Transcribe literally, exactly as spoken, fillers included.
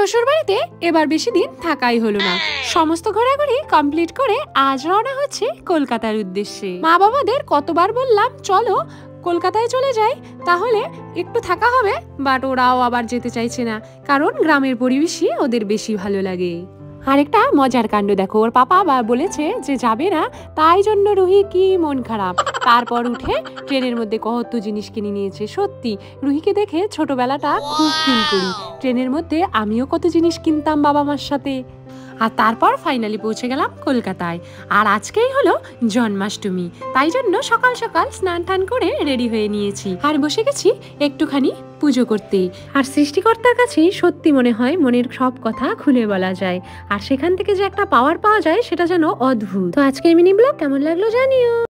শ্বশুর বাড়িতে এবার বেশি দিন থাকাই হলো না। সমস্ত ঘোরাঘুরি কমপ্লিট করে আজ রওনা হচ্ছে কলকাতার উদ্দেশ্যে। মা বাবাদের কতবার বললাম চলো কলকাতায় চলে যাই, তাহলে একটু থাকা হবে, বাট ওরাও আবার যেতে চাইছে না, কারণ গ্রামের পরিবেশই ওদের বেশি ভালো লাগে। আরেকটা মজার কাণ্ড দেখো, ওর পাপা আবার বলেছে যে যাবে না, তাই জন্য রুহি কি মন খারাপ। তারপর উঠে ট্রেনের মধ্যে কত জিনিস কিনে নিয়েছে। সত্যি রুহিকে দেখে ছোটবেলাটা খুব ফিল করি। ট্রেনের মধ্যে আমিও কত জিনিস কিনতাম বাবা মার সাথে। আর তারপর ফাইনালি পৌঁছে গেলাম কলকাতায়। আর আজকেই হলো জন্মাষ্টমী, তাই জন্য সকাল সকাল স্নান টান করে রেডি হয়ে নিয়েছি আর বসে গেছি একটুখানি পুজো করতে। আর সৃষ্টিকর্তার কাছেই সত্যি মনে হয় মনের সব কথা খুলে বলা যায়, আর সেখান থেকে যে একটা পাওয়ার পাওয়া যায় সেটা যেন অদ্ভুত। তো আজকের মিনি ব্লগ কেমন লাগলো জানিও।